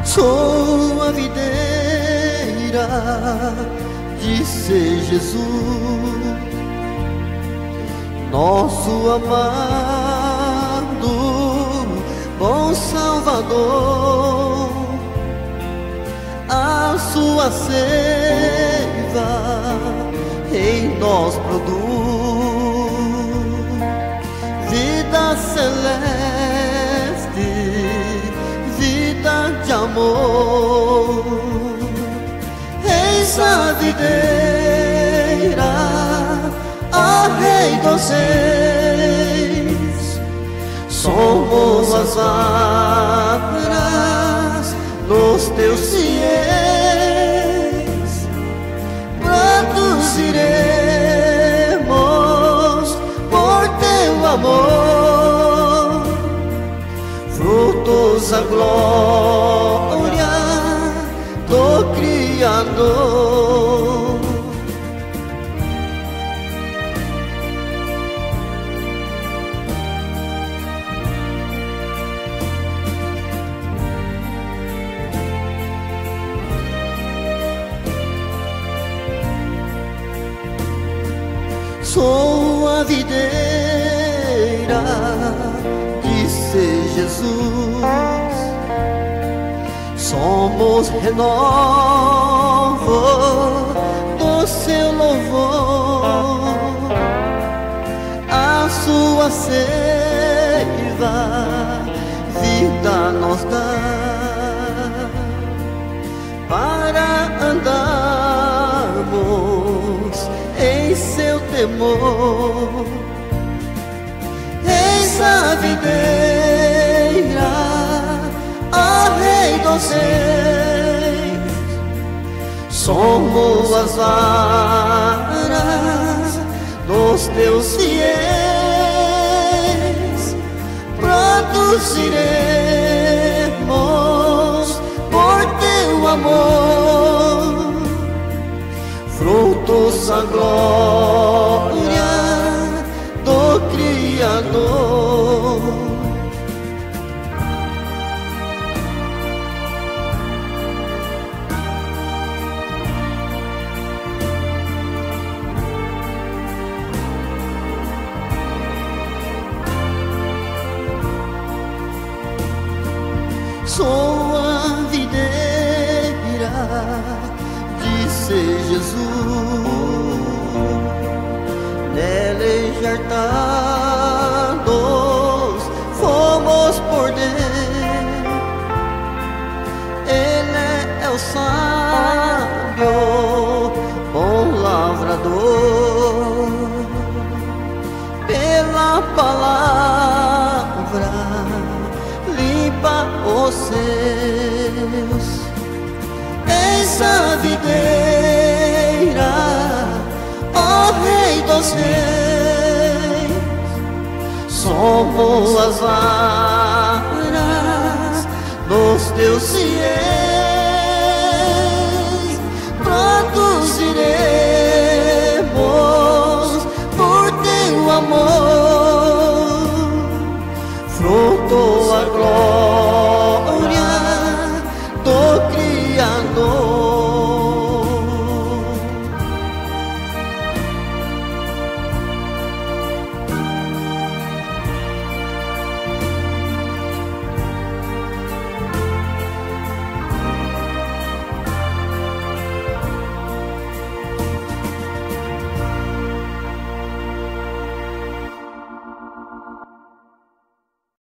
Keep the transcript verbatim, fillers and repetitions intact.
Sou a videira, disse Jesus, nosso amado, bom Salvador. A sua seiva em nós produz vida celeste, vida de amor. Eis a videira, a Rei dos Reis, somos as varas nos teus fiéis, produziremos por teu amor frutos da glória do Criador. Sou a videira, disse Jesus, somos renovo do seu louvor. A sua seiva vida nos dá para andarmos em seu temor. Eis a videira, a Rei dos Reis, somos as varas dos teus fiéis, produziremos por teu amor frutos da glória do Criador. Sou a videira, disse Jesus, nela enjartados fomos por dentro. Ele é o sábio, bom lavrador, pela palavra limpa os seus. Eis a videira, ó Rei dos Reis, somos as varas dos teus fiéis,